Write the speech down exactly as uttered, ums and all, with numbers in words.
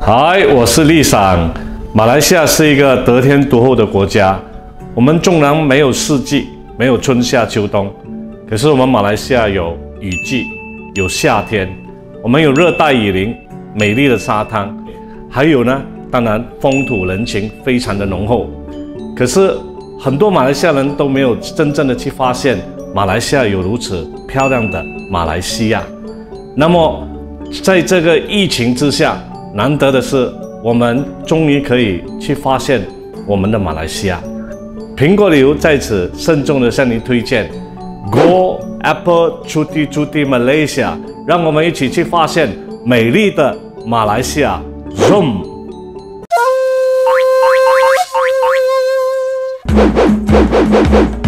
嗨，我是立赏。马来西亚是一个得天独厚的国家，我们纵然没有四季，没有春夏秋冬，可是我们马来西亚有雨季，有夏天，我们有热带雨林、美丽的沙滩，还有呢，当然风土人情非常的浓厚。可是很多马来西亚人都没有真正的去发现马来西亚有如此漂亮的马来西亚。那么在这个疫情之下，难得的是我们终于可以去发现我们的马来西亚。苹果旅游在此慎重的向您推荐 Go Apple Cuti-Cuti Malaysia， 让我们一起去发现美丽的马来西亚。Zoom。